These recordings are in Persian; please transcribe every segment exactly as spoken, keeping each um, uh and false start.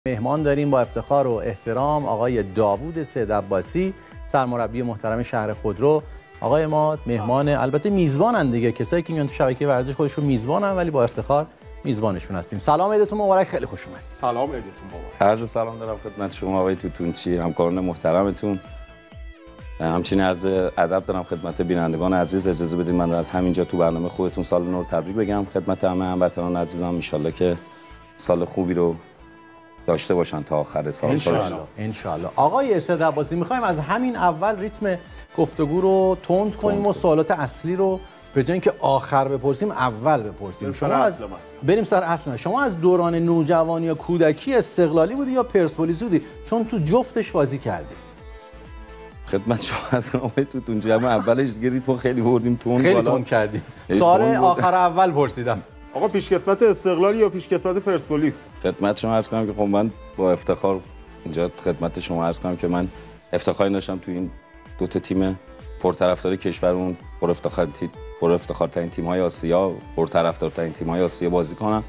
مهمان داریم با افتخار و احترام آقای داوود سید عباسی، سرمربی محترم شهر خودرو. آقای ما مهمان، البته میزبانن دیگه، کسایی که میان تو شبکه ورزش خودشون میزبانن، ولی با افتخار میزبانشون هستیم. سلام، عیدتون مبارک، خیلی خوش اومدید. سلام، عیدتون مبارک. عرض سلام دارم خدمت شما آقای توتونچی، همکاران محترمتون. همچنین عرض ادب دارم خدمت بینندگان عزیز. اجازه بدید من از همینجا تو برنامه خودتون سال نو تبریک بگم خدمت همه هموطنان عزیزم. ان شاءالله که سال خوبی رو داشته باشن تا آخر سال. انشالله انشالله. آقای سید عباسی، میخوایم از همین اول ریتم گفتگو رو تند کنیم و سوالات اصلی رو به جای اینکه آخر بپرسیم اول بپرسیم. شما از بریم سر اصل. شما از دوران نوجوانی یا کودکی استقلالی بودی یا پرسپولیسی بودی؟ چون تو جفتش بازی کردی. خدمت شما از آقای توتونچی، اما اولش دیگه ریتم خیلی بردیم تون، خیلی تون کردیم. سوال آخر اول پرسیدم. آقا پیشکسوت استقلالی یا پیشکسوت پرسپولیس؟ خدمت شما عرض کنم که خب من با افتخار اینجا خدمت شما عرض کنم که من افتخاری داشتم تو این دو تا تیم پرطرفدار کشورمون، پر افتخار پر افتخارترین تیم‌های آسیا، پرطرفدارترین تیم‌های آسیا بازی کنم.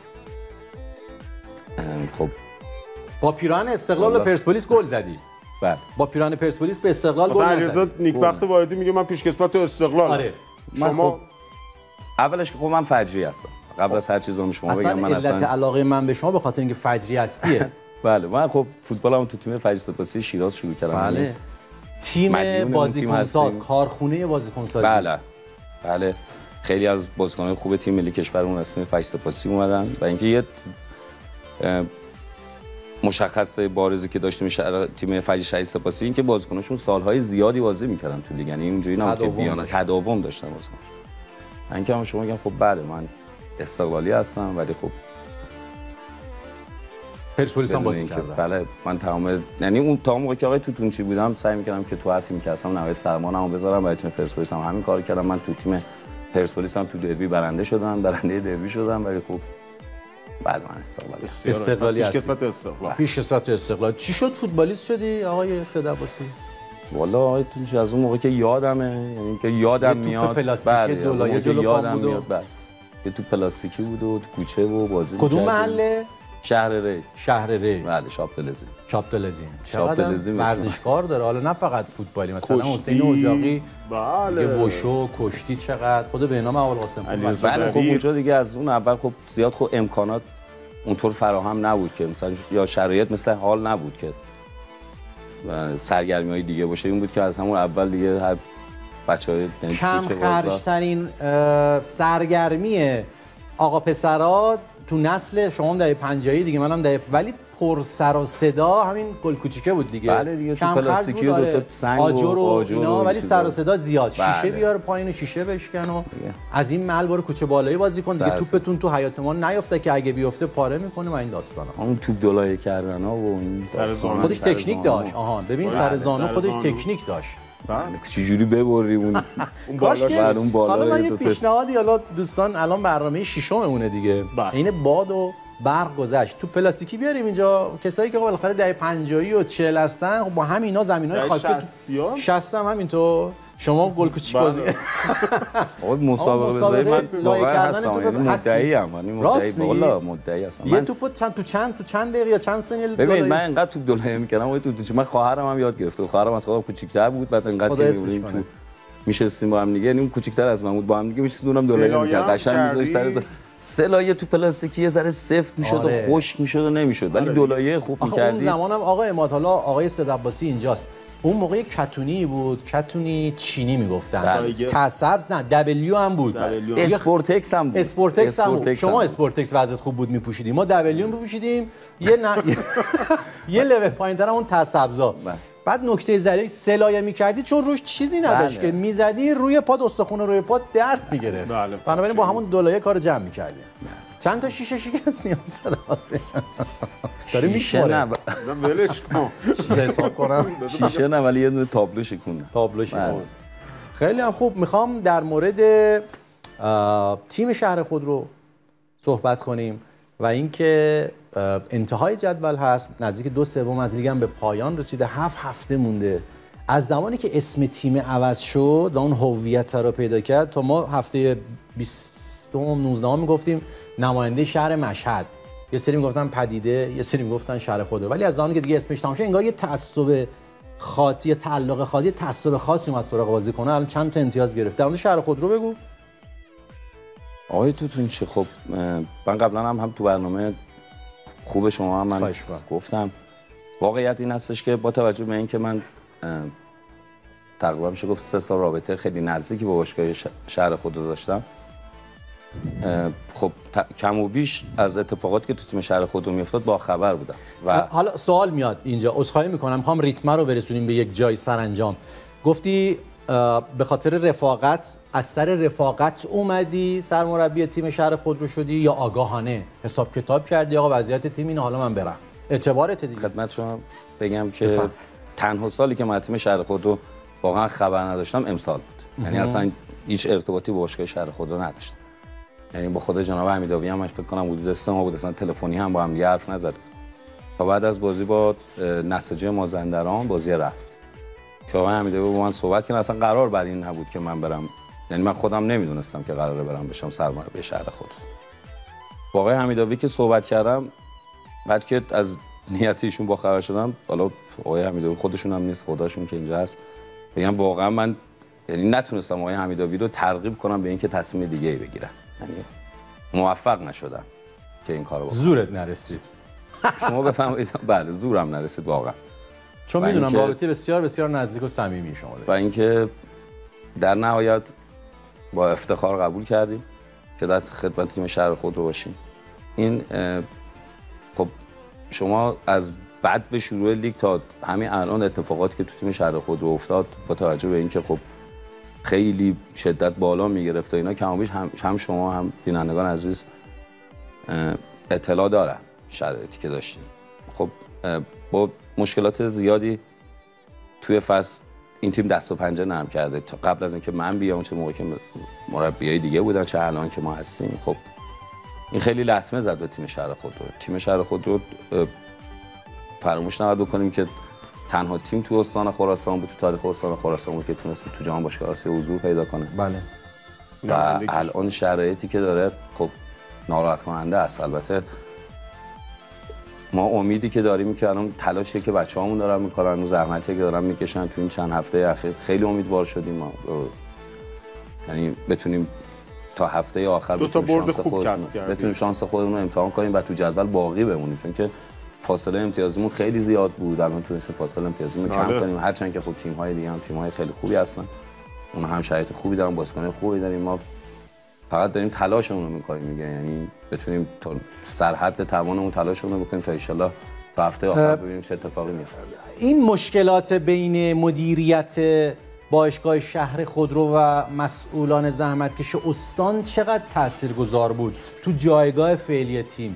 خب با پیراهن استقلال و پرسپولیس گل زدی؟ بله. با پیراهن پرسپولیس به استقلال گل زدی. علیرضا نیکبخت واحدی میگه من پیشکسوت استقلال. آره. شما خب اولش که خب من فجری هستم. قبل از هر چیز رو شما بگم من اصلا علت علاقه من به شما به خاطر اینکه فجری هستیه. بله، من خب فوتبالم تو تیم فجر سپاسی شیراز شروع کردم. بله. تیم بازیکنساز، کارخونه بازیکنسازی. بله. بله. خیلی از بازیکنان خوب تیم ملی کشورمون از تیم فجر سپاسی اومدن و اینکه یه مشخص بارزی که داشتیم تیم فجر شهید سپاسی این که بازیکناشون سالهای زیادی بازی می‌کردن تو لیگ، یعنی اینجوری نبود که بیان تداوم داشتن بازیکن. من که شما میگم خب بله من استقلالی هستم ولی خب پرسپولیس هم بازی کردم. بله من تمام، یعنی اون تا موقعی که آقای توتونچی بودم سعی می‌کردم که تو هر تیمی که هستم نهایت فرمانمو بذارم. برای تیم پرسپولیس هم همین کارو کردم. من تو تیم پرسپولیس هم تو دربی برنده شدم، برنده دربی شدم، ولی خب بعد من استقلالی استقلالی هستی. پیشکسوت استقلال. پیشکسوت استقلال. چی شد فوتبالیست شدی آقای سید عباسی؟ والا آقای توتونچی از اون موقع که یادمه، یعنی که یادم میاد بله دولایه جلو یادم میاد. بله یه تو پلاستیکی بود و تو کوچه و بازی کدوم محله؟ شهر ری. شهر ری. بله شاپدلزین. شاپدلزین. چقدر ورزشکار داره، حالا نه فقط فوتبالی، مثلا حسین اجاقی بله وشو کشتی چقدر، خود به نام ابوالقاسم. بله خب اونجا دیگه از اون اول خب زیاد خب امکانات اونطور فراهم نبود که مثلا یا شرایط مثل حال نبود که سرگرمی‌های دیگه باشه. این بود که از همون اول دیگه هر بچه‌های کم خرج‌ترین سرگرمی آقا پسرا تو نسل شما دهه پنجاه دیگه، منم دهه، ولی پر سر و صدا همین گل کوچیکه بود دیگه. بله دیگه تو پلاستیکی و دو تا سنگ آجر و آجر اینا، ولی سر و صدا زیاد. بله. شیشه بیار پایین شیشه بشکن و از این محل برو کوچه بالایی بازی کن دیگه. توپتون تو حیاط ما نیفته که اگه بیفته پاره میکنه و این داستانا. اون توپ دولایه کردن ها و این خودش تکنیک داشت. آها ببین سر زانو خودش تکنیک داشت. چجوری ببری اون اون بالا اون بالا. حالا من یه پیشنهادی، حالا دوستان الان برنامه ششممونه دیگه، این باد و برق گذشت، تو پلاستیکی بیاریم اینجا. کسایی که بالاخره دهه پنجاه و چهل هستن با همینا زمینای خاکی شصت هم همینطور. شما گل کوچیک بازی آقا مسابقه بزنید من واقعا هستم، یعنی مدعی ام، یعنی مدعی والا مدعی هستم. یه توپو چند تو چند تو چند دقیقه یا چند ثانیه ببین من انقدر توپ دولایه میکردم وای تو تو من خواهرم هم یاد گرفت. خواهرم از خودم کوچیک‌تر بود، بعد انقدر که می‌بینیم تو میشستیم با هم دیگه، یعنی اون کوچیک‌تر از من بود، با هم دیگه میشستیم اونم دولایه می‌کرد. قشنگ می‌ذاشت سر سه لایه تو پلاستیکی یه ذره سفت میشد آره. و خشک میشد و نمیشد، ولی دو لایه خوب می‌کردی. اون زمانم آقا اماد، حالا آقای سید عباسی اینجاست، اون موقع کتونی بود، کتونی چینی میگفتن. تصرف نه دبلیو هم بود. اسپورتکس هم بود. اسپورتکس هم بود. شما اسپورتکس وضعیت خوب بود میپوشیدیم، ما دبلیو میپوشیدیم. یه نه یه لول پایین‌تر اون تصبزا. بعد نکته ظریف سه لایه می‌کردی چون روش چیزی نداشت که میزدی روی پاد، استخوان روی پاد درد می‌گرفت. بنابراین با همون دو لایه کار جمع می‌کردیم. چند تا شیشه شکست نیاز داره میشماره. نه ولش کن حساب کنم شیشه نه، ولی یه دونه تابلو شکوندم. تابلو شکوند. خیلی هم خوب. میخوام در مورد تیم شهر خود رو صحبت کنیم و اینکه انتهای جدول هست، نزدیک دو سوم از لیگ هم به پایان رسیده، هفت هفته مونده از زمانی که اسم تیم عوض شد و اون هویت رو پیدا کرد تا ما هفته بیست نوزده میگفتیم نماینده شهر مشهد یه سری میگفتن پدیده، یه سری میگفتن شهر خودرو، ولی از زمانی که دیگه اسمش تمام شد انگار یه تعصب خاطی، یه تعلق خاطی، تعصب خاصی اومد سراغ بازیکن. الان چند تا امتیاز گرفت. در مورد شهر خودرو بگو. آقای توتون چه خب من قبلا هم هم تو برنامه خوب شما هم من گفتم واقعیت این هستش که با توجه به اینکه من تقریبا میشه گفت سه سال رابطه خیلی نزدیکی با باشگاه شهر خودرو داشتم، خب کم و بیش از اتفاقاتی که تو تیم شهر خودرو میافتاد با خبر بودم. و حالا سوال میاد اینجا، عذرخواهی میکنم، میخوام ریتم رو برسونیم به یک جای سرانجام. گفتی به خاطر رفاقت، از سر رفاقت اومدی سرمربی تیم شهر خودرو شدی یا آگاهانه حساب کتاب کردی آقا وضعیت تیم اینه حالا من برم؟ اعتبارت دیگه. خدمت شما بگم که بفهم. تنها سالی که من تیم شهر خودرو واقعا خبر نداشتم امسال بود. یعنی اصلا هیچ ارتباطی با باشگاه شهر خودرو نداشتم. یعنی با خود جناب حمیدآوی هم فکر کنم حدود سه ماه بود اصلا تلفنی هم با هم دیگه حرف نزد. تا بعد از بازی با نساجی مازندران بازی رفت که آقای حمیدآوی با من صحبت کردن، اصلا قرار بر این نبود که من برم، یعنی من خودم نمیدونستم که قراره برم بشم سرمربی شهر خودرو. با آقای حمیدآوی که صحبت کردم، بعد که از نیت ایشون با خبر شدم، حالا آقای حمیدآوی خودشون هم نیست، خداشون که اینجا هست، بگم واقعا من یعنی نتونستم آقای حمیدآوی رو ترغیب کنم به اینکه تصمیم دیگه‌ای بگیرن. یعنی موفق نشدم که این کارو بکنم. زورت نرسید. شما بفهمید. بله زورم نرسید واقعا. چون میدونم رابطه بسیار بسیار نزدیک و صمیمی شما دارید. و اینکه در نهایت با افتخار قبول کردیم که در خدمت تیم شهر خودرو باشیم. این خب شما از بعد به شروع لیگ تا همین الان اتفاقاتی که تو تیم شهر خودرو افتاد با توجه به اینکه خب خیلی شدت بالا میگرفت و اینا، کم و بیش هم, هم شما هم بینندگان عزیز اطلاع دارن شرایطی که داشتیم. خب با مشکلات زیادی توی فصل این تیم دست و پنجه نرم کرده، تا قبل از اینکه من بیام، چه موقع که مربیای دیگه بودن چه الان که ما هستیم. خب این خیلی لطمه زد به تیم شهر خودرو. تیم شهر خودرو فراموش نباید بکنیم که تنها تیم تو استان خراسان بود، تو تاریخ استان خراسان بود که تونست تو جام باشگاه آسیا حضور پیدا کنه. بله. و الان شرایطی که داره خب ناراحت کننده است. البته ما امیدی که داریم که الان تلاشی که بچه‌هامون دارن میکنن و زحمتی که دارن میکشن تو این چند هفته اخیر خیلی امیدوار شدیم ما، یعنی بتونیم تا هفته آخر دو تا برد خوب کسب کردیم، بتونیم شانس خودمون رو امتحان کنیم و تو جدول باقی بمونیم، چون که فاصله امتیازیمون خیلی زیاد بود. الان تونستیم فاصله امتیازیمون رو کم کنیم، هرچند که خب تیم‌های دیگه هم تیم‌های خیلی خوبی هستن، اون هم شرایط خوبی دارن، بازیکن خوبی داریم. ما فقط داریم تلاشمون رو می‌کنیم میگه، یعنی بتونیم تا سرحد توانمون تلاشمون رو بکنیم تا ان شاءالله تا هفته آخر ببینیم چه اتفاقی میفته. این مشکلات بین مدیریت باشگاه شهر خودرو و مسئولان زحمتکش استان چقدر تاثیرگذار بود تو جایگاه فعلی تیم؟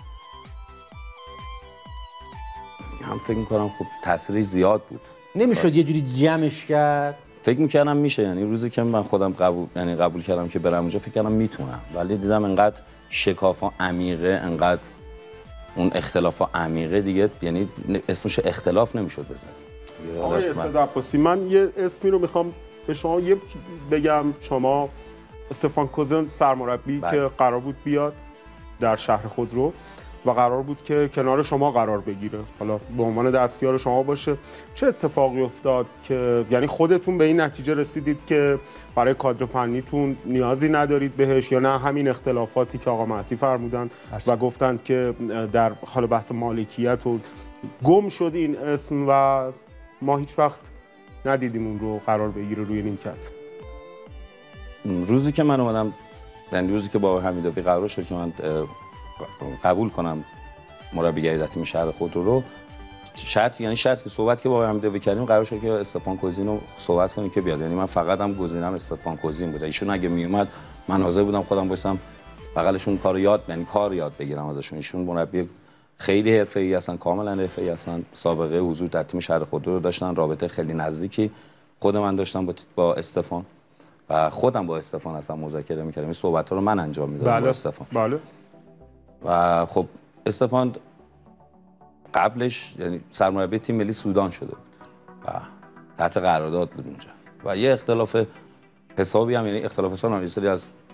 هم فکر می‌کنم خب تاثیری زیاد بود. نمیشد یه جوری جمعش کرد؟ فکر می‌کردم میشه، یعنی روزی که من خودم قبول یعنی قبول کردم که برم اونجا فکر کردم میتونم، ولی دیدم انقدر شکافا عمیقه، انقدر اون اختلافا عمیقه دیگه، یعنی اسمش اختلاف نمیشد بزنی. آقای اسد عباسی، من یه اسمی رو میخوام به شما یه بگم. شما استفان کوزن سرمربی بله. که قرار بود بیاد در شهر خودرو و قرار بود که کنار شما قرار بگیره، حالا به عنوان دستیار شما باشه، چه اتفاقی افتاد که یعنی خودتون به این نتیجه رسیدید که برای کادر فنیتون نیازی ندارید بهش، یا نه همین اختلافاتی که آقا مهدی فرمودند و گفتند که در حال بحث مالکیت و گم شد این اسم و ما هیچ وقت ندیدیم اون رو قرار بگیره روی نیمکت؟ روزی که من اومدم، یعنی روزی که با حمیدآوی قرار شد که من قبول کنم مربیگری تیم شهر خودرو رو، شرط یعنی شرط که صحبت که با حمیدآوی کردیم قرار شد که استفان کوزین رو صحبت کنیم که بیاد، یعنی من فقط هم گزینم استفان کوزین بود. ایشون اگه می اومد من حاضر بودم خودم وایسم بغلشون کارو یاد یعنی کار یاد بگیرم ازشون. ایشون مربی خیلی حرفه‌ای هستن، کاملا حرفه‌ای هستن، سابقه حضور در تیم شهر خودرو رو داشتن، رابطه خیلی نزدیکی خود من داشتم با با استفان و خودم با استفان اصلا مذاکره می‌کردم، این صحبت‌ها رو من انجام میدادم بله. با استفان. بله. و خب استفان قبلش یعنی سرمربی تیم ملی سودان شده بود و تحت قرارداد بود اونجا و یه اختلاف حسابی هم، یعنی اختلاف حسابی هم یه سری از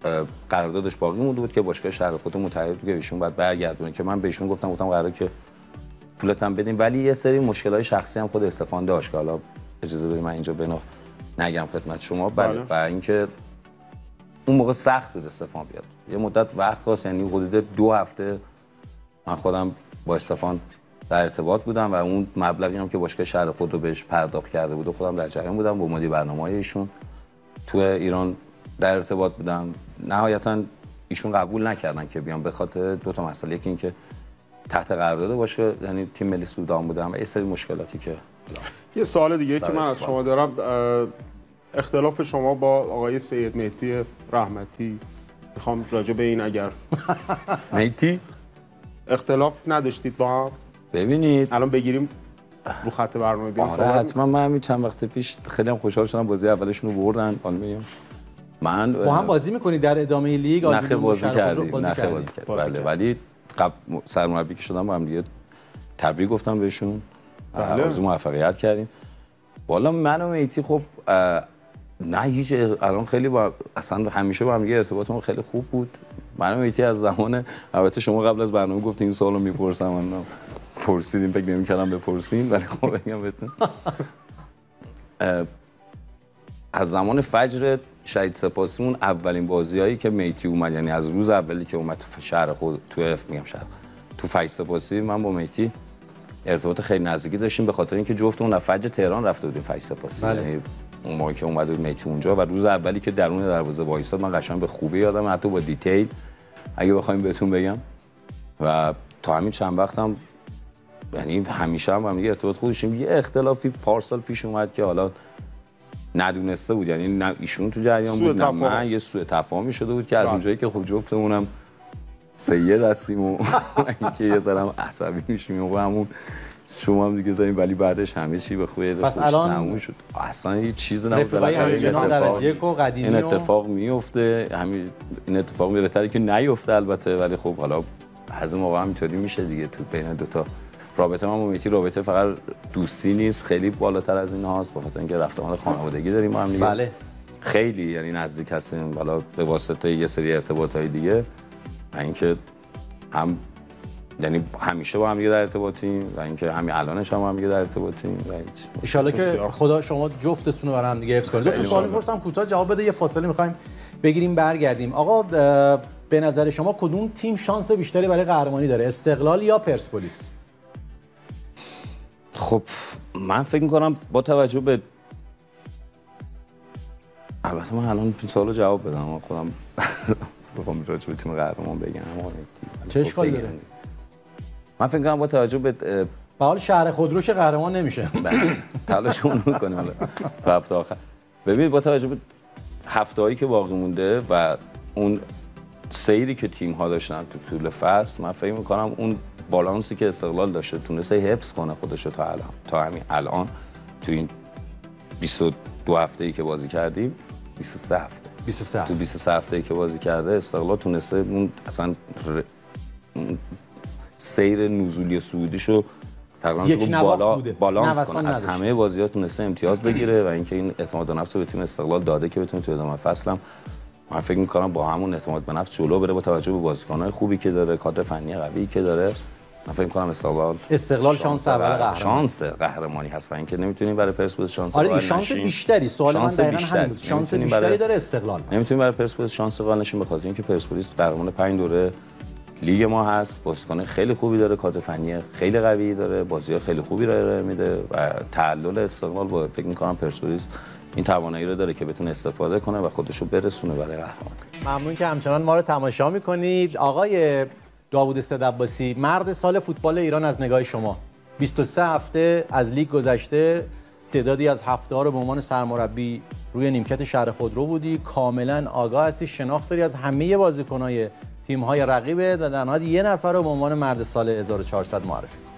قراردادش باقی مونده بود که باشگاه شهر خودت متعهد بود که ایشون باید برگردونه که من بهشون گفتم گفتم قراره که پولتم بدیم، ولی یه سری مشکلات شخصی هم خود استفان داشت که حالا اجازه بدید من اینجا بنو نگم خدمت شما. بله و اینکه اون موقع سخت بود استفان بیاد، یه مدت وقت خواست، یعنی حدود دو هفته من خودم با استفان در ارتباط بودم و اون مبلغی هم که باشگاه شهر خود رو بهش پرداخت کرده بود و خودم در جریان بودم، با مدیر برنامه‌های ایشون تو ایران در ارتباط بودم. نهایتاً ایشون قبول نکردن که بیام به خاطر دو تا مسئله، یکی اینکه تحت قرارداد باشه یعنی تیم ملی سودان بودم و یه سری مشکلاتی که یه سوال دیگه که من از شما دارم، اختلاف شما با آقای سید مهدی رحمتی، میخوام راجع به این اگر مهدی اختلاف نداشتید با هم؟ ببینید الان بگیریم رو خط برنامه بیان. آره حتما. من همین چند وقت پیش خیلی هم خوشحال شدم بازی اولشون رو بردن. میگم من با هم بازی میکنید در ادامه لیگ؟ نخه بازی کردیم نخه بازی کردیم بله، ولی قبل سرمربی که شدم با هم دیگه تبریک گفتم بهشون، آرزو موفقیت کردیم. والا من و میتی خب نه هیچ، الان خیلی با اصلا همیشه با هم دیگه ارتباطمون خیلی خوب بود. من و میتی از زمان، البته شما قبل از برنامه گفتین این سوالو میپرسم، من پرسیدیم فکر نمی‌کردم بپرسین، ولی خب بگم بهتون از زمان فجر شهید سپاسیمون اولین بازیایی که میتی اومد، یعنی از روز اولی که اومد تو شهر خود تو میگم شهر تو فجر سپاسی، من با میتی ارتباط خیلی نزدیکی داشتیم به خاطر اینکه جفتمون از فجر تهران رفته بودیم فجر سپاسی. یعنی اون موقعی که اومد بود میتی اونجا و روز اولی که درون دروازه وایساد من قشنگ به خوبی یادم، حتی با دیتیل اگه بخوایم بهتون بگم. و تا همین چند وقتم یعنی همیشه هم با هم دیگه ارتباط خوب داشتیم. یه اختلافی پارسال پیش اومد که حالا ندونسته بود، یعنی نه ایشون تو جریان بود نه من، یه سوء تفاهمی شده بود که از اونجایی که خب جفتمونم سید هستیم و اینکه یه ذره عصبی میشیم و همون شما هم دیگه زدیم، ولی بعدش همه چی به خوبی پس الان تموم شد. اصلا هیچ چیزی نبود. این اتفاق میفته، همین این اتفاق میره که نیفته البته، ولی خب حالا بعضی موقع هم اینطوری میشه دیگه. تو بین دو تا رابطه ما میتی رابطه فقط دوستی نیست، خیلی بالاتر از این هاست، بخاطر اینکه رفتمان خانوادگی داریم ما هم دیگه. بله خیلی یعنی نزدیک هستیم، حالا به واسطه یه سری ارتباطای دیگه، اینکه هم یعنی همیشه با هم دیگه در ارتباطیم و اینکه همین الانش هم با هم دیگه در ارتباطیم و هیچ. ان شاءالله که خدا شما جفتتون رو برام هم دیگه حفظ کنه. دو تا سوال می‌پرسم کوتاه جواب بده، یه فاصله می‌خوایم بگیریم برگردیم. آقا به نظر شما کدوم تیم شانس بیشتری برای قهرمانی داره، استقلال یا پرسپولیس؟ خب من فکر می‌کنم با توجه به، البته من الان این سوالو جواب بدم، من خودم بخوام راجع به تیم قهرمان بگم چه اشکالی داره؟ من فکر کنم با توجه به به حال شهر خودرو که قهرمان نمیشه. تلاشمون می‌کنیم حالا تا هفته آخر. ببینید با توجه به هفته‌هایی که باقی مونده و اون سیری که تیم‌ها داشتن تو طول فصل، من فکر می‌کنم اون بالانسی که استقلال داشته تونسته حفظ کنه خودش تا الان، تا همین الان تو این بیست و دو هفته‌ای که بازی کردیم، بیست و سه هفته بیست و سه تو بیست و سه هفته‌ای که بازی کرده استقلال تونسته اون اصلا ر... سیر نزولی صعودیشو تقریبا بالا بالانس کنه، از همه بازی‌ها تونسته امتیاز بگیره و اینکه این اعتماد به نفس رو به تیم استقلال داده که بتونه تو ادامه فصل هم من فکر می‌کنم با همون اعتماد به نفس جلو بره، با توجه به بازیکن‌های خوبی که داره، کادر فنی قوی که داره. من فکر می‌کنم استقلال استقلال شانس اول قهرمانی شانس قهرمانی هست و اینکه نمی‌تونیم برای پرسپولیس شانس آره شانس بیشتری، سوال من دقیقاً همین بود، شانس بیشتری داره استقلال. نمی‌تونیم برای پرسپولیس شانس قهرمانی نشیم به خاطر اینکه پرسپولیس قهرمان پنج دوره لیگ ما هست، بازیکن خیلی خوبی داره، کادر فنی خیلی قوی داره، بازی‌ها خیلی خوبی رو ارائه میده و تعادل استقلال با فکر می‌کنم پرسپولیس این توانایی رو داره که بتونه استفاده کنه و خودش رو برسونه برای قهرمانی. ممنون که همچنان ما رو تماشا می‌کنید. آقای داوود سیدعباسی، مرد سال فوتبال ایران از نگاه شما، بیست و سه هفته از لیگ گذشته، تعدادی از هفته‌ها رو به عنوان سرمربی روی نیمکت شهر خودرو بودی، کاملا آگاه هستی، شناخت داری از همه بازیکن‌های تیم‌های رقیبت و در نهایت یه نفر رو به عنوان مرد سال هزار و چهارصد معرفی کن.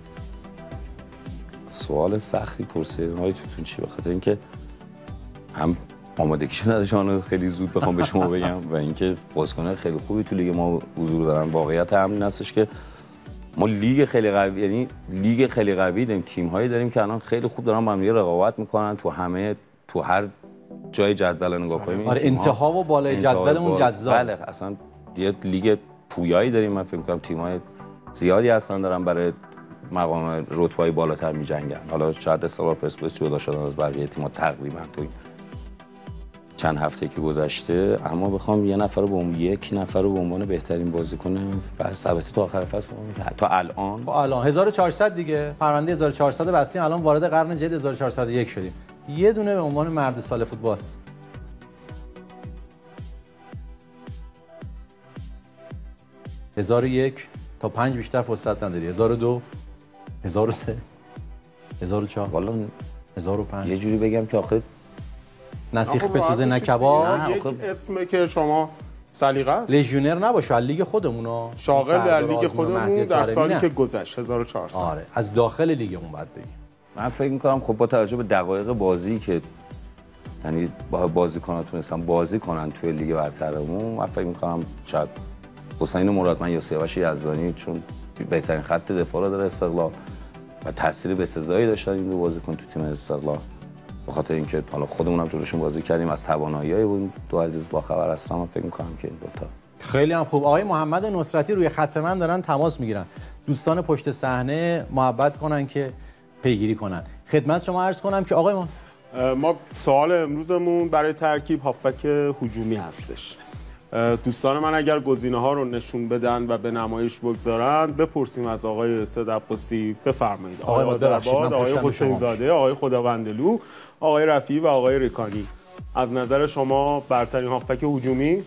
سوال سختی پرسیدین های توتون چی، بخاطر اینکه هم آمادگیش نداشتم خیلی زود بخوام به شما بگم و اینکه بازیکن‌های خیلی خوبی تو لیگ ما حضور دارن. واقعیت همین هستش که ما لیگ خیلی قوی، یعنی لیگ خیلی قوی داریم، تیم‌هایی داریم که الان خیلی خوب دارن با هم رقابت میکنن تو همه تو هر جای جدول نگاه کنیم آره انتها و بالای جدولمون جذاب. بله اصلا یه لیگ پویایی داریم. من فکر می‌کنم تیم‌های زیادی هستن دارن برای مقام رتبه‌های بالاتر می‌جنگن. حالا شاید استقلال پرسپولیس جدا شدن از بقیه تیم‌ها تقریبا تو این چند هفته که گذشته، اما بخوام یه نفر رو به عنوان یک نفر رو به عنوان بهترین بازیکن فصل البته تا آخر فصل تا الان تا الان هزار و چهارصد دیگه پرونده هزار و چهارصد بستیم، الان وارد قرن جدید هزار و چهارصد و یک شدیم. یه دونه به عنوان مرد سال فوتبال. هزار و یک تا پنج بیشتر فرصت نداری. هزار و دو هزار و سه هزار و چهار والا هزار و پنج یه جوری بگم که آخه نسیخ بسوزه نکبا. یک اسمه که شما سلیقه است لژیونر نباشه، لیگ خودمونا شاغل در لیگ خودمون در سالی که گذشت هزار و چهارصد. آره از داخل لیگمون بعد بگیم. من فکر می‌کنم خب با توجه به دقایق بازی که یعنی با بازیکن‌ها تونستن بازی کنن توی لیگ برترمون، من فکر می‌کنم شاید حسین مرادمند یا سیاوش یزدانی، چون بهترین خط دفاع رو داره استقلال و تاثیر بسزایی داشتن این دو بازیکن تو تیم استقلال، به خاطر اینکه حالا خودمون هم جلوشون بازی کردیم، از توانایی‌های اون دو عزیز باخبر هستم. من فکر می‌کنم که این دو تا خیلی هم خوب. آقای محمد نصرتی روی خط من دارن تماس میگیرن. دوستان پشت صحنه محبت کنن که پیگیری کنن. خدمت شما عرض کنم که آقای ما ما سوال امروزمون برای ترکیب هافبک هجومی هستش. دوستان من اگر گزینه‌ها رو نشون بدن و به نمایش بگذارن بپرسیم از آقای سید عباسی. بفرمایید. آقای آذرباد، آقای حسین زاده، آقای خداوندلو، آقای رفیعی و آقای رکانی، از نظر شما برترین هافبک هجومی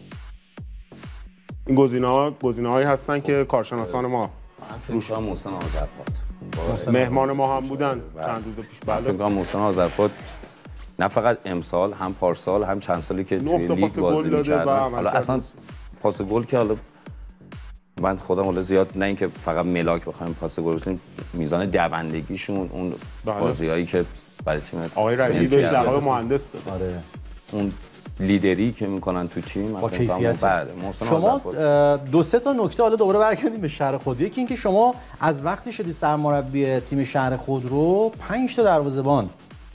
این گزینه‌ها گزینه‌هایی هستن که کارشناسان ما روش هم محسن آذرباد مهمان ما هم بودن چند روز پیش. بله فکر کنم محسن آذرباد نه فقط امسال هم پارسال هم چند سالی که توی لیگ بازی می‌کرد، حالا اصلا پاس گل که حالا من خودم حالا زیاد نه اینکه فقط ملاک بخوایم پاس گل بزنیم، میزان دوندگیشون اون بازیایی که برای تیم آقای ربیعی بهش لقب مهندس داد. آره اون لیدری که میکنن تو تیم با کیفیت. شما دو سه تا نکته حالا دوباره برگردیم به شهر خودرو. یکی اینکه شما از وقتی شدی سرمربی تیم شهر خودرو پنج تا دروازه‌بان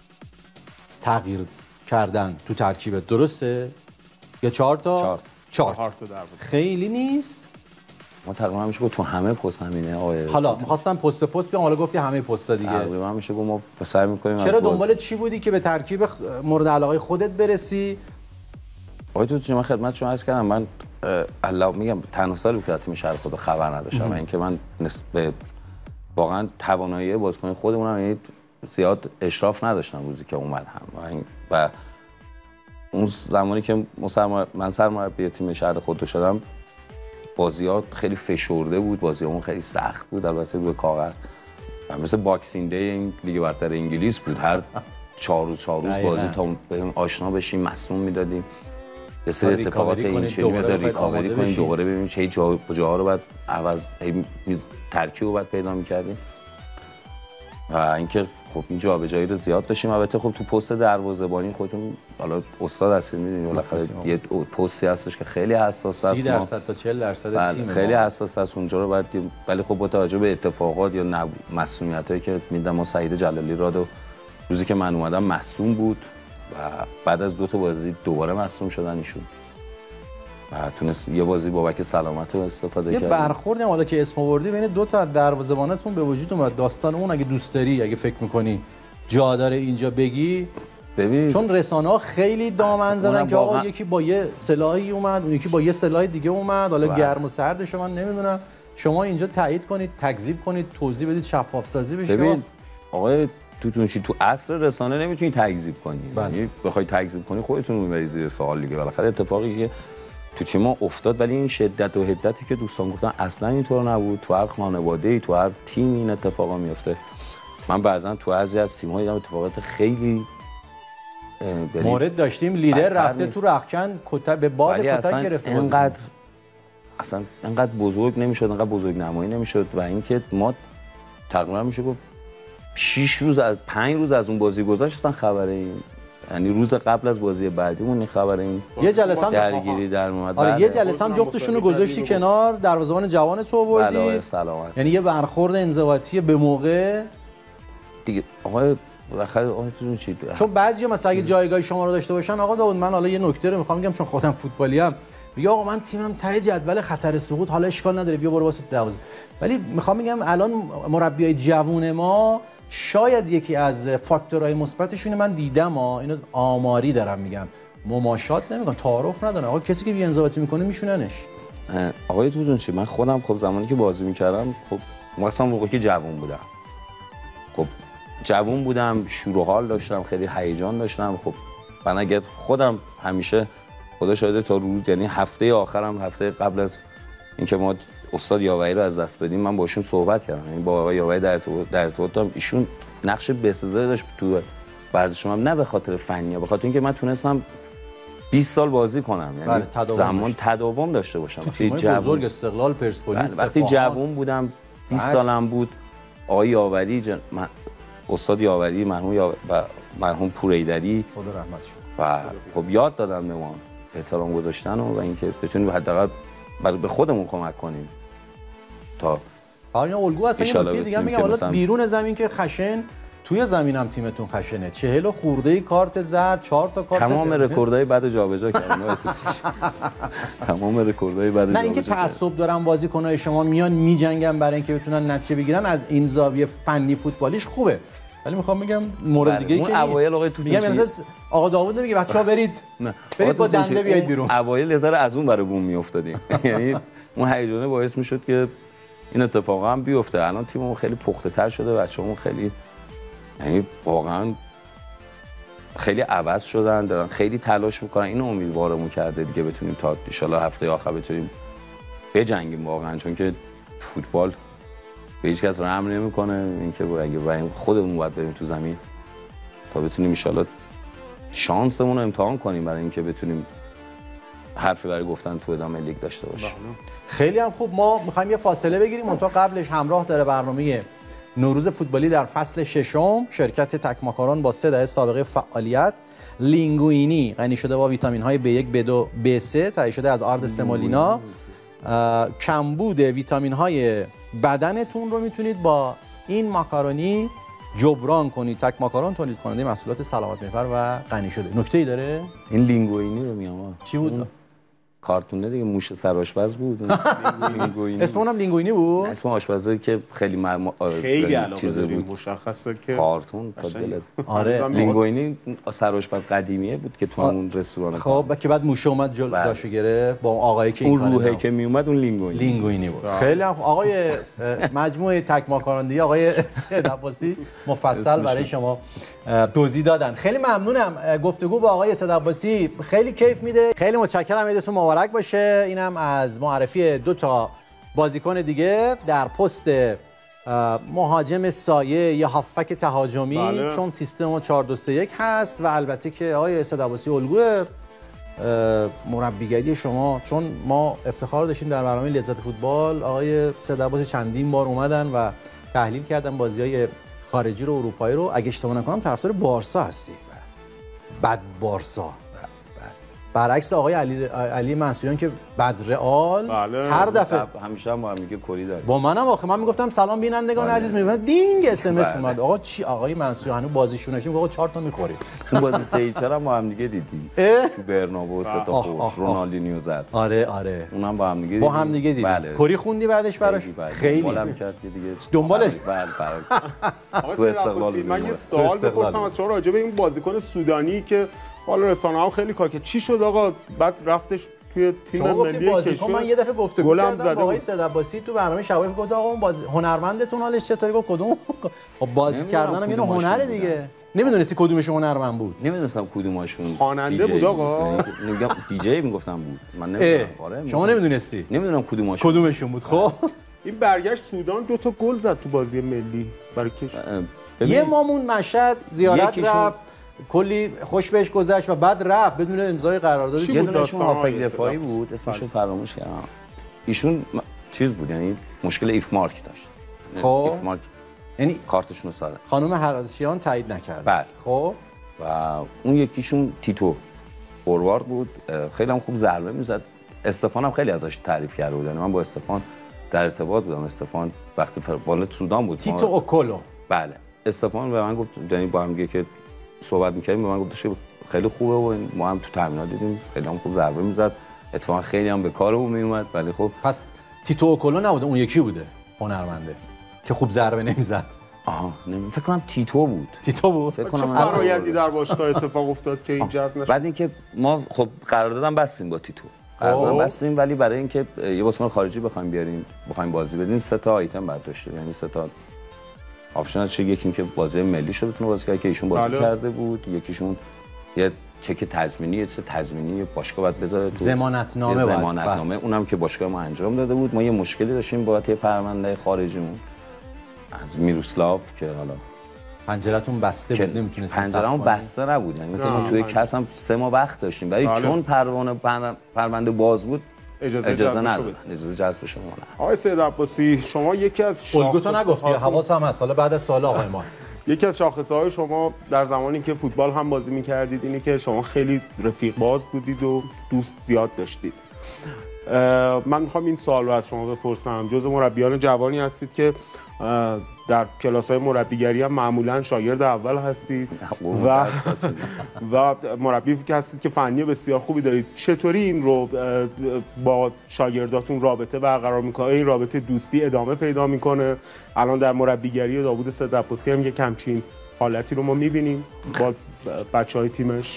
تغییر کردن تو ترکیب، درسته؟ یا چهار تا؟ چهار چهار تا دروازه. خیلی نیست؟ ما تقریبا میشه گفت تو همه پست همینه آقای. حالا می‌خواستم پست به پست بیام، حالا گفتی همه پست‌ها دیگه. تقریبا میشه گفت ما سعی می‌کنیم. چرا دنبال چی بودی که به ترکیب مورد علاقه خودت برسی؟ آقای تو من خدمت شما عرض کردم، من الله میگم تنها سالی که تیم شهر خودرو خبر نداشتم و اینکه من نسبت واقعا توانایی بازیکن خودمون هم زیاد اشراف نداشتم روزی که اومد هم و اون زمانی که من سرمربی تیم شهر خودرو شدم بازیات خیلی فشرده بود، بازیامون خیلی سخت بود البته روی کاغذ و مثل باکسینگ دی این لیگ برتر انگلیس بود، هر چهار روز چهار روز بازی تا بهم آشنا بشیم مصدوم میدادیم، یه سری اتفاقات این چنینی میاد ریکاوری کنیم دوباره ببینیم چه جا جاها رو بعد عوض ترکیب رو بعد پیدا می‌کردیم و اینکه خب این جابجایی رو زیاد داشتیم. البته خب تو پست دروازه‌بانی خودتون حالا استاد هستید می‌دونید بالاخره یه پستی هستش که خیلی حساس است، سی درصد تا چهل درصد تیم خیلی حساس است اونجا رو بعد، ولی خب با توجه به اتفاقات یا مسئولیتایی که میدم ما سعید جلالی رادو روزی که من اومدم مصدوم بود و بعد از دو تا بازی دوباره مصدوم شدن ایشون و تونست یه بازی بابک سلامت رو استفاده کرد. یه برخوردی حالا که اسم آوردی بین دو تا دروازه‌بانتون به وجود اومد، داستان اون اگه دوست داری اگه فکر می‌کنی جا داره اینجا بگی. ببین چون رسانه‌ها خیلی دامن زدن که آقا یکی با یه سلاحی اومد اون یکی با یه سلاح دیگه اومد، حالا بله. گرم و سردش من نمیدونم، شما اینجا تایید کنید، تکذیب کنید، توضیح بدید، شفاف سازی بشه. ببین آقای توتونچی تو عصر رسانه نمیتونی تکذیب کنی، یعنی بخوای تکذیب کنی خودتون میبری زیر سوال دیگه. بالاخره اتفاقی که تو تیم ما افتاد ولی این شدت و حدتی که دوستان گفتن اصلا اینطور نبود. تو هر خانواده‌ای تو هر تیم این اتفاقا میفته. من بعضا تو بعضی از تیم‌ها دیدم اتفاقات خیلی مورد داشتیم لیدر رفته تو رخکن کتا به باد کتک گرفته، اینقدر اصلا اینقدر بزرگ نمیشد، اینقدر بزرگ نمایی نمیشد و اینکه ما تقریبا میشه گفت شش روز از پنج روز از اون بازی گذشت اصلا خبر این، یعنی روز قبل از بازی بعدیمون این خبر این یه جلسه هم درگیری در اومد. آره یه جلسه هم جفتشون رو گذاشتی کنار، دروازه‌بان جوان تو آوردی. بله سلامت. یعنی یه برخورد انضباطی به موقع دیگه. آقای بالاخره اونتون چی چون بعضیا مثلا اگه جایگاه شما رو داشته باشن آقا داوود، من حالا یه نکته رو میخوام بگم چون خودم فوتبالی ام، میگه آقا من تیمم ته جدول خطر سقوط، حالا اشکال نداره بیا برو واسه دوازده. ولی میخوام بگم الان مربیای جوون ما شاید یکی از فاکتورهای مثبتشونه، من دیدم ها، اینو آماری دارم میگم، مماشات نمیکنن، تعارف ندارن، آقا کسی که بی‌انضباطی میکنه میشوننش. آقای توتون چی، من خودم خب زمانی که بازی میکردم خب مثلا موقعی که جوون بودم، خب جوون بودم، شور و حال داشتم، خیلی هیجان داشتم. خب من اگه خودم همیشه خدا شاهده تا روز، یعنی هفته آخرم، هفته قبل از اینکه ما استاد یاوری رو از دست بدیم، من باشون صحبت کردم، یعنی با آقای یاوری در ارتباط در ارتباطم. ایشون نقش بسزایی داشت تو ورزش من، نه به خاطر فنی، به خاطر اینکه من تونستم بیست سال بازی کنم، یعنی تداوم زمان داشت. تداوم داشته باشم. وقتی بزرگ استقلال، پرسپولیس، وقتی جوون بودم بیست سالم بود، آقای یاوری جن... من... استاد یاوری، مرحوم یا... و مرحوم پوریدری، خدا رحمتش و خب یاد دادن به ما احترام گذاشتن و, و اینکه بتونیم حداقل به خودمون کمک کنیم تا آیا الگو هستن. یه نکته دیگه میگم، حالا بیرون زمین که خشن، توی زمین هم تیمتون خشنه، چهل خورده کارت زرد، چهار تا کارت، تمام رکوردهای بعد جابجا کردن. تمام رکوردهای بعد نه اینکه تعصب دارن بازیکن‌های شما میان میجنگن برای اینکه بتونن نتیجه بگیرن، از این زاویه فنی فوتبالیش خوبه، ولی میخوام بگم مورد دیگه ای که اوایل آقای میگم مثلا آقا داوود نمیگه بچه‌ها برید برید با دنده بیاید بیرون. اوایل یه ذره از اون برای بوم میافتادیم، یعنی اون هیجانه باعث میشد که این اتفاقا هم بیفته. الان تیممون خیلی پخته تر شده، بچه‌مون خیلی، یعنی واقعا خیلی عوض شدن، دارن خیلی تلاش میکنن. اینو امیدوارمون کرده دیگه بتونیم تا ان شاءالله هفته آخر بتونیم بجنگیم واقعا، چون که فوتبال به هیچ کس رحم نمیکنه. اینکه اگه بریم خودمون باید بریم تو زمین تا بتونیم ان شاءالله شانسمون رو امتحان کنیم برای اینکه بتونیم حرفی برای گفتن تو ادامه لیگ داشته باشیم. خیلی هم خوب. ما میخوایم یه فاصله بگیریم، اون تا قبلش همراه داره برنامه نوروز فوتبالی در فصل ششم، شرکت تکماکاران با سه دهه سابقه فعالیت، لینگوینی غنی شده با ویتامین های بی یک، بی دو، بی سه، تهیه شده از آرد سمولینا. کمبود ویتامین های بدنتون رو میتونید با این ماکارونی جبران کنید. تک ماکارون تولید کننده محصولات سلامت محور و غنی شده. نکته‌ای داره؟ این لینگوینی رو میام. چی بود؟ کارتونه دیگه، موش سرآشپز بود. اسم اونم لینگوینی بود. اسم آشپزی که خیلی م... خیلی چیزی بود، مشخصه که کارتون تا دلت. آره لینگوینی سرآشپز قدیمیه بود که تو اون رستوران، خب که بعد موشه اومد جل... جاشو گرفت با اون آقایی که اون روحی که می اومد، اون لینگوینی لینگوینی بود. خیلی هم آقای مجموعه تک ماکارندی آقای سید عباسی مفصل برای شما توضیح دادن. خیلی ممنونم. گفتگو با آقای سید عباسی خیلی کیف میده. خیلی متشکرم. عیدتون مبارک باشه. اینم از معرفی دو تا بازیکن دیگه در پست مهاجم سایه یا هافک تهاجمی، بله. چون سیستم چهار دو سه یک هست و البته که آقای سید عباسی الگوی مربیگری شما، چون ما افتخار داشتیم در برنامه لذت فوتبال آقای سید عباسی چندین بار اومدن و تحلیل کردن بازی‌های خارجی رو، اروپایی رو. اگه اشتباه نکنم طرفدار بارسا هستی. بد بارسا. برعکس آقای علی علی منصوریان که بد رئال، بله. هر دفعه همیشه هم با هم میگه کلی داره. با منم آخه من میگفتم سلام بینندگان عزیز، میگفتم دینگ اس ام اس اومد. آقا چی آقای منصوریان هنوز بازیشون نشیم، آقا چهار تا میخورید. اون بازی سه هیچ هم با هم دیگه دیدیم تو برنابو، سه تا خورد، رونالدینیو زد. آره آره اونم با هم دیگه با هم دیگه دیدیم. بله. کری خوندی بعدش براش؟ خیلی دنبالم کرد دیگه. دنبالش بله فرق. آقا استقلال. من یه سوال بپرسم از شما راجع به این بازیکن سودانی که حالا رسانه‌ها خیلی کار کرد، چی شد آقا بعد رفتش توی تیم ملی کشور؟ من یه دفعه گفتگو کردم با آقای سید عباسی تو برنامه شوایف، گفت آقا اون بازی هنرمندتون حالش چطوری؟ گفت کدوم؟ خب بازی کردنم اینو هنره دیگه. نمیدونستی کدومش هنرمند بود؟ نمیدونستم کدومشون خواننده بود آقا. میگم دیجی میگفتم بود. من نمیدونم. آره شما نمیدونستی؟ نمیدونم کدومشون کدومشون بود. خب این برگشت سودان دو تا گل زد تو بازی ملی برای کشور. یه مامون مشهد زیارت رفت، کلی خوش بهش گذشت و بعد رفت بدون امضای قرارداد. یه دونشون هافک دفاعی بود، اسمشو فراموش کردم. ایشون چیز بود، یعنی مشکل ایف مارک داشت. خب ایف مارک یعنی کارتشون رو ساده. خانم هرادشیان تایید نکرد. بله. خب و اون یکیشون تیتو فوروارد بود، خیلی هم خوب ضربه میزد. استفان هم خیلی ازش تعریف کرده بود. من با استفان در ارتباط بودم. استفان وقتی بالات سودان بود. تیتو اوکولو. بله. استفان به من گفت، یعنی با هم دیگه که صحبت می‌کردیم به من گفتش خیلی خوبه و ما هم تو تمرینات دیدیم خیلی هم خوب ضربه میزد، اتفاقا خیلی هم به کارمون میومد. ولی خب پس تیتو اوکولو نبوده، اون یکی بوده هنرمنده که خوب ضربه نمیزد. آها نمی فکر کنم تیتو بود. تیتو بود. فکر کنم فرآیندی در باشگاه اتفاق افتاد که این جذب نشد. بعد اینکه ما خب قراردادم بستیم با تیتو. قراردادم بستیم ولی برای اینکه یه بازیکن خارجی بخوایم بیاریم، بخوایم بازی بدین، سه تا آیتم بعد داشته. یعنی سه تا آپشن چه یکی اینکه بازی ملی شو بتونه بازی کنه که ایشون بازی بله. کرده بود، یکیشون یه چک تضمینی، یه چه تضمینی باشگاه باید بذاره تو ضمانت نامه، ضمانت نامه اونم که باشگاه ما انجام داده بود. ما یه مشکلی داشتیم با یه پرونده خارجیمون از میروسلاو که حالا پنجره‌تون بسته بود، نمیتونستیم. پنجره‌مون بسته نبود، یعنی مثلا توی کس هم سه ماه وقت داشتیم ولی بله. چون پروانه پرونده باز بود اجازه, اجازه نداد، اجازه جذب شما نه. آقای سید عباسی شما یکی از الگوتو نگفتی، حواسم هست حالا بعد از سال آقای ما یکی از شاخصه‌های شما در زمانی که فوتبال هم بازی می‌کردید اینه که شما خیلی رفیق باز بودید و دوست زیاد داشتید. من می‌خوام این سوال رو از شما بپرسم. جزو مربیان جوانی هستید که در کلاس‌های مربیگری هم معمولاً شاگرد اول هستید و و مربی که هستید که فنی بسیار خوبی دارید. چطوری این رو با شاگرداتون رابطه برقرار می‌کنید؟ این رابطه دوستی ادامه پیدا می‌کنه؟ الان در مربیگری داوود سید عباسی هم یک همچین حالتی رو ما می‌بینیم با بچه‌های تیمش.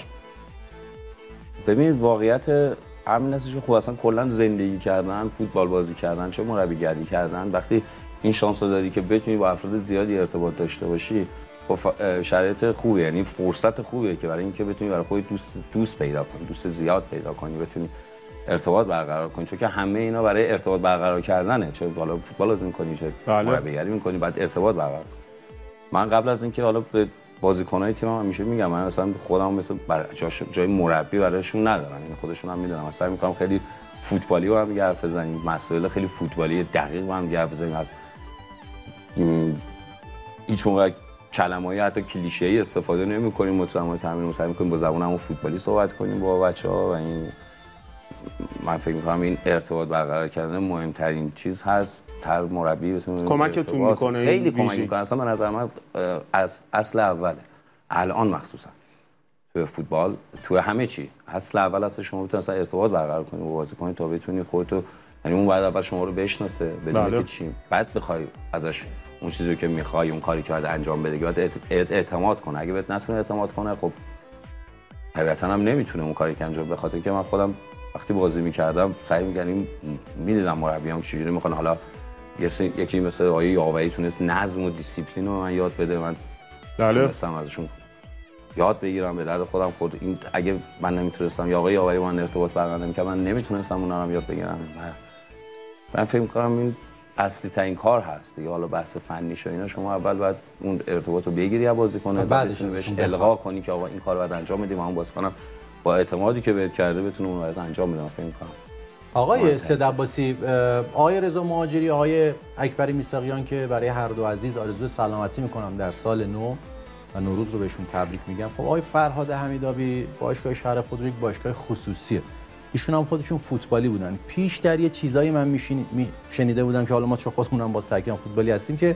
ببینید واقعیت همین هستش که خب اصلا کلا زندگی کردن، فوتبال بازی کردن، چه مربیگری کردن، وقتی این شانس رو داری که بتونی با افراد زیادی ارتباط داشته باشی، با شرایط خوبه، یعنی فرصت خوبیه که برای اینکه بتونی برای خودت دوست دوست پیدا کنی، دوست زیاد پیدا کنی، بتونی ارتباط برقرار کنی، چون که همه اینا برای ارتباط برقرار کردنه. چه حالا فوتبال بازی می‌کنی، چه مربیگری می‌کنی، بعد ارتباط برقرار کنی. من قبل از اینکه حالا به بازیکن‌های تیمم همیشه میگم من مثلا خودم مثلا جای مربی برایشون ندارم، یعنی خودشون هم میدونم، مثلا می‌کنم خیلی فوتبالی با هم حرف بزنیم، مسائل خیلی فوتبالی دقیق با هم حرف بزنیم، از هیچ موقع کلمه‌ای حتی کلیشه‌ای استفاده نمی‌کنیم، مطمئنا تمرین سعی می‌کنیم با زبانمون فوتبالی صحبت کنیم با بچه‌ها و این من فکر می‌کنم این ارتباط برقرار کردن مهمترین چیز هست. تر مربی بتونه کمکتون می‌کنه، خیلی کمک می‌کنه. اصلا به نظر من از اصل اوله الان مخصوصا تو فوتبال، تو همه چی اصل اول است شما بتونید اصلا ارتباط برقرار کنید با بازیکن تا بتونید خودتو، یعنی اون بعد اول شما رو بشناسه بدونه که چی، بعد بخوای ازش اون چیزی که میخوای، اون کاری که باید انجام بده، باید اعتماد کنه. اگه بهت نتونه اعتماد کنه خب طبیعتاً هم نمیتونه اون کاری که انجام بده. بخاطر اینکه من خودم وقتی بازی میکردم سعی می‌کردم می‌دیدم مربیام چجوری میخوان، حالا یکی مثل آقای یاوری تونست نظم و دیسیپلین رو من یاد بده، من تونستم ازشون یاد بگیرم به درد خودم. خود این اگه من نمیتونستم یا آقای یاوری من ارتباط برقرار نمی‌کردم من نمیتونستم اونا رو یاد بگیرم. من فکر می‌کنم این اصلی ترین کار هست دیگه. حالا بحث فنی شو اینا شما اول باید اون ارتباط رو بگیری یا بازیکن، بعدش بهش القا کنی که آقا این کارو باید انجام بدیم، من بازیکنم با اعتمادی که بهت کرده بتونه اون رو انجام بده. فکر می‌کنم آقای سید عباسی، آقای رضا مهاجری، آقای اکبری میثاقیان که برای هر دو عزیز آرزوی سلامتی می‌کنم در سال نو و نوروز رو بهشون تبریک میگم. خب آقای فرهاد حمیدآبی باشگاه شهر خودرو یک باشگاه خصوصیه، ایشون هم خودشون فوتبالی بودن. پیش در یه چیزایی من میشین می شنیده بودم که حالا ما چون خودمونم باز تاکید فوتبالی هستیم که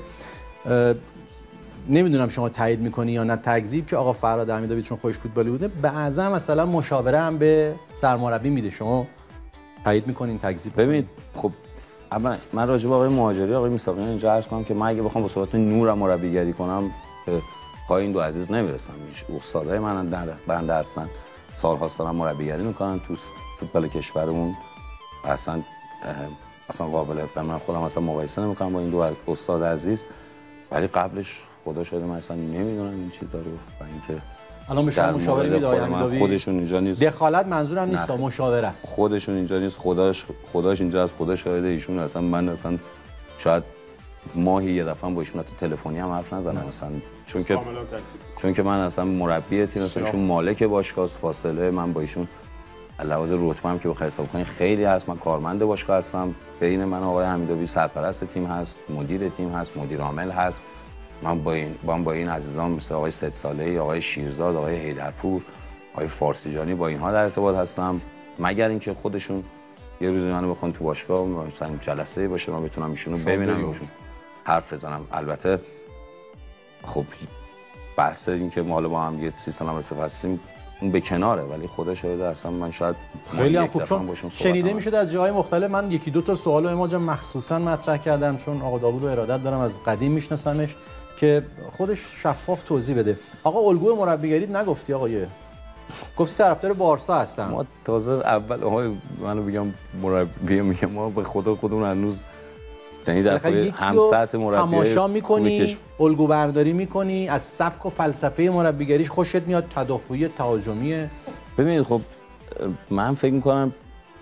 نمیدونم شما تایید میکنی یا نه تکذیب، که آقا فرهاد حمیدآبی چون خودش فوتبالی بوده بعضا مثلا مشاوره هم به سرمربی میده. شما تایید میکنین تکذیب؟ ببینید خب اما من راجع به آقای مهاجری آقای میثاقیان اینجا عرض کنم که من اگه بخوام با صحبت نور مربیگری کنم به پای این دو عزیز نمیرسم. استادای من در بنده هستن، سال‌هاست دارن مربیگری میکنن تو فوتبال کشورمون، اصلا اصلا قابل به من خودم اصلا مقایسه نمیکنم با این دو استاد عزیز. ولی قبلش خدا شاهد من اصلا نمیدونم این چیزا رو و اینکه الان به شما مشاوره میده آقای خودشون اینجا نیست. دخالت منظورم نیست، مشاوره است. خودشون اینجا نیست، خداش خداش اینجا است، خدا شاهد ایشون. اصلا من اصلا شاید ماهی یه دفعه با ایشون تو تلفنی هم حرف نزنم اصلا، چون که چون که من اصلا مربی تیم هستم، ایشون مالک باشگاه است. فاصله من با ایشون علاوه رتبه هم که بخوای حساب کنی خیلی هست. من کارمند باشگاه هستم، بین من آقای حمیدآبی سرپرست تیم هست، مدیر تیم هست، مدیر عامل هست. من با این با, با این عزیزان مثل آقای سید صالحی، آقای شیرزاد، آقای حیدرپور، آقای فارسیجانی با اینها در ارتباط هستم، مگر اینکه خودشون یه روزی منو بخوان تو باشگاه مثلا جلسه باشه من بتونم ایشونو ببینم، ایشون حرف بزنم. البته خب بحث این که ما حالا با هم یه سی سال هم رفیق هستیم اون به کناره، ولی خدا شاهده اصلا من شاید خیلی هم خوب، چون شنیده میشد از جاهای مختلف. من یکی دو تا سوالو اماد جان مخصوصا مطرح کردم چون آقا داوود رو ارادت دارم، از قدیم میشناسمش، که خودش شفاف توضیح بده. آقا الگوی مربیگری نگفتی آقا، گفتی طرفدار بارسا هستم. ما تازه اول آقای منو بگم مربی میگم ما به خدا خودمون هنوز یعنی در هم سطح مربی تماشا میکنی، الگو برداری میکنی، از سبک و فلسفه مربیگریش خوشت میاد، تدافعی تهاجمیه؟ ببینید خب من فکر میکنم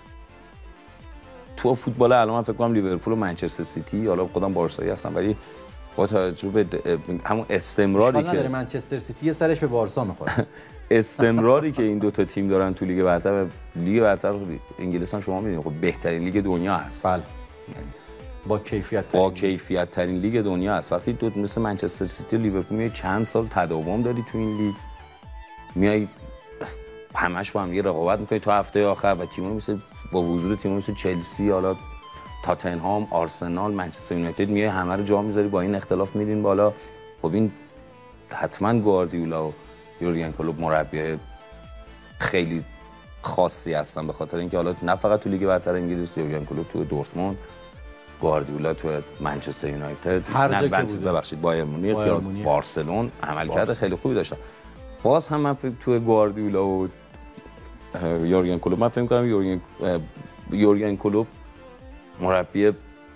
تو فوتبال الان من فکر کنم لیورپول و منچستر سیتی، حالا خودم بارسایی هستم، ولی با توجه به همون استمراری که منچستر سیتی یه سرش به بارسا میخوره استمراری که این دو تا تیم دارن تو لیگ برتر، لیگ برتر انگلیس هم شما میدونید خب بهترین لیگ دنیا هست. بله. با کیفیت با کیفیت ترین لیگ دنیا است. وقتی دو مثل منچستر سیتی و لیورپول میای چند سال تداوم داری تو این لیگ، میای همش با هم یه رقابت میکنی تا هفته آخر و تیم‌ها مثل با حضور تیم‌ها مثل چلسی، حالا تاتنهام، آرسنال، منچستر یونایتد میای همه رو جا میذاری، با این اختلاف میرین بالا. خب این حتما گواردیولا و یورگن کلوپ مربی خیلی خاصی هستن، به خاطر اینکه حالا نه فقط تو لیگ برتر انگلیس، یورگن کلوپ تو دورتموند، گواردیولا تو منچستر یونایتد، هر جا که بود، ببخشید بایر مونیخ یا بارسلون عملکرد خیلی خوبی داشتن. باز هم من فکر تو گواردیولا و یورگن کلوپ من فکر می‌کنم یورگن یورگن کلوپ مربی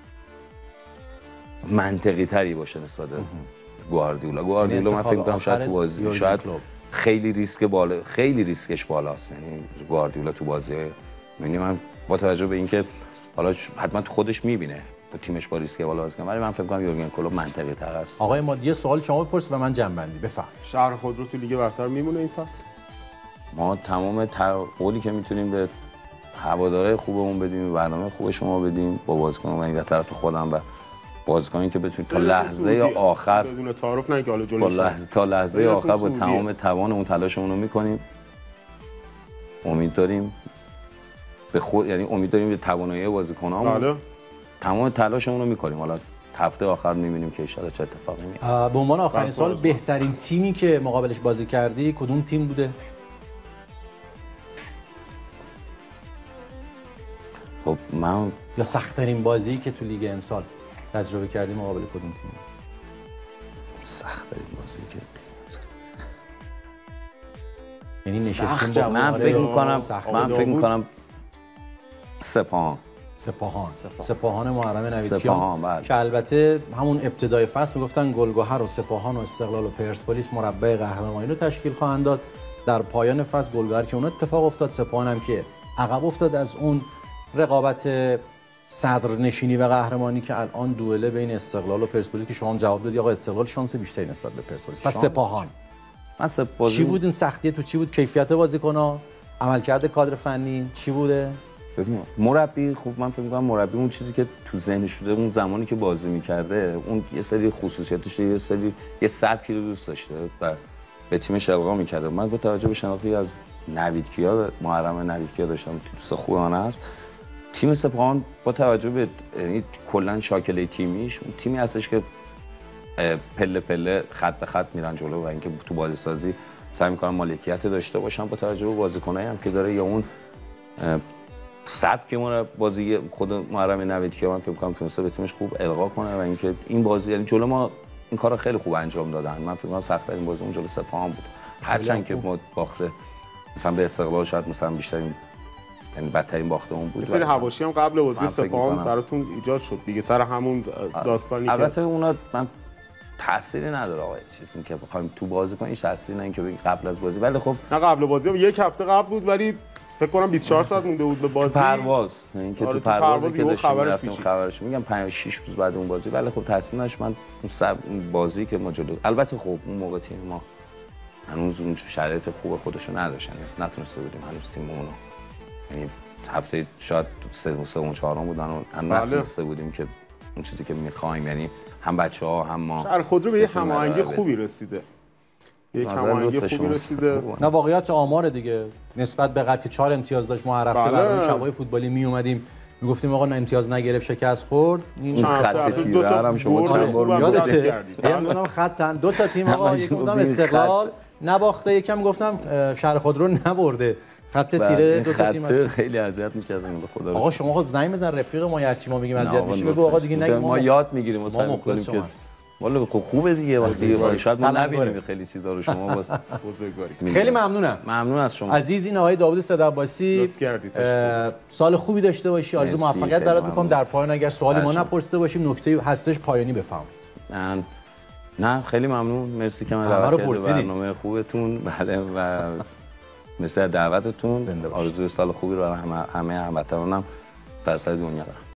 منطقی تری باشه نسبت به گواردیولا. گواردیولا من فکر می‌کنم شاید تو بازی شاید خیلی ریسک بالا، خیلی ریسکش بالاست. یعنی گواردیولا تو بازی یعنی من با توجه به اینکه حالا حتما تو خودش می‌بینه تو تیمش با ریسک بالا بازی کنه، ولی من فکر می‌کنم یورگن کلوپ منطقی تر است. آقای ما یه سوال شما بپرسید و من جنبندی بفهم. شهر خودرو تو لیگ برتر میمونه این فصل؟ ما تمام قولی که میتونیم به هواداره خوبمون بدیم، برنامه خوب شما بدیم، با بازیکنان من از طرف خودم و بازیکنانی که بتونیم تا لحظه آخر بدون تعارف نه که حالا جلوش لحظه تا لحظه آخر با تمام توانمون تلاشمون رو میکنیم. امید داریم به خود، یعنی امید داریم به توانایی بازیکنامون. بله. تمام تلاشمون رو میکنیم. حالا هفته آخر میبینیم که ان شاء الله چه اتفاقی میفته. به عنوان آخرین سال بهترین تیمی که مقابلش بازی کردی کدوم تیم بوده؟ خب من یا سخت‌ترین بازی که تو لیگ امسال تجربه کردی مقابل کدوم تیم؟ سخت‌ترین بازی که یعنی نشستیم من فکر می‌کنم من فکر می‌کنم سپاهان سپاهان سپاهان محرم نویدکیان که البته همون ابتدای فصل میگفتن گلگهر و سپاهان و استقلال و پرسپولیس مربع قهرمانی رو تشکیل خواهند داد. در پایان فصل گلگهر که اون اتفاق افتاد، سپاهان هم که عقب افتاد از اون رقابت صدر نشینی و قهرمانی که الان دوئله بین استقلال و پرسپولیس که شما هم جواب دادی آقا استقلال شانس بیشتری نسبت به پرسپولیس. پس سپاهان من سپاهان چی بود این سختیه تو چی بود؟ کیفیت بازیکن‌ها، عملکرد کادر فنی چی بوده؟ ببین مربی خوب من فکر می‌کنم مربی اون چیزی که تو ذهنش شده اون زمانی که بازی می‌کرده اون یه سری خصوصیاتش یه سری یه سبکی رو دوست داشته و به تیمش القا می‌کرده. من با توجه به شناختی از نویدکیا محرم نویدکیا داشتم تو دوست خوبانه است. تیم سپاهان با توجه به یعنی کلا شاکله تیمیش تیمی هستش که پله پله خط به خط میرن جلو و اینکه تو بازی سازی سعی می‌کنن مالکیت داشته باشن با توجه به بازیکنایی هم که داره یا اون سبک ما بازی خود محرم نویدکیا من فکر می‌کنم تونسته به تیمش خوب القا کنه و اینکه این بازی یعنی جلو ما این کارو خیلی خوب انجام دادن. من فکر می‌کنم سخت‌ترین بازی اون جلو سپاهان بود. هرچند که ما باخته مثلا به استقلال شاید مثلا بیشترین یعنی بدترین باخته اون بود. یه سری حواشی هم قبل بازی سپاهان براتون ایجاد شد دیگه سر همون داستانی که البته اونا من تأثیری نداره آقا، چیزی که بخوایم تو بازی کنیم تأثیری نه، اینکه قبل از بازی ولی خب نه قبل بازی هم یک هفته قبل بود ولی فکر کنم بیست و چهار ساعت مونده بود به بازی. پرواز اینکه تو پروازی که داشتیم رفتیم خبرش میگم پنج شش روز بعد اون بازی، ولی خب تأثیر نش من اون بازی که ما جلو البته خب اون موقع تیم ما هنوز اون شرایط خوب خودشو نداشتن، نتونسته بودیم هنوز تیممون یعنی هفته شاید سه سه و چهارم بودن و هم نتونسته بودیم که اون چیزی که می‌خوایم یعنی هم بچه‌ها هم ما شهر خودرو به یه هماهنگی خوبی رسیده. یک هماهنگی خوبی رسیده. نه واقعیت آمار دیگه نسبت به قبل که چهار امتیاز داشت ما هر هفته برای شبای فوتبالی می اومدیم میگفتیم آقا امتیاز نگرفت شکست خورد. این خط تیره هم شما چند بار یادته؟ یادم خط دو تا تیم آقا یک گفتم استقلال نباخته، یکم گفتم شهر خودرو نبرده. خط تیره دو تا تیم هست. خیلی اذیت می‌کردن به خدا. آقا شما خود زنگ بزن رفیق ما هرچی ما میگیم اذیت میشه بگو آقا دیگه نگید. ما یاد میگیریم و سعی می‌کنیم که والا خوبه دیگه واسه شاید ما نبینیم خیلی چیزا رو شما واسه بزرگواری. خیلی ممنونم. ممنون از شما. عزیز این آقای داوود صدعباسی سال خوبی داشته باشی. آرزو موفقیت برات می‌کنم. در پایان اگر سوالی ما نپرسیده باشیم نکته هستش پایانی بفرمایید. نه خیلی ممنون. مرسی که من دعوت کردید. برنامه خوبتون بله و مرسی از دعوتتون. آرزوی سال خوبی رو همه همه هموطنانم در سر دنیا دارم.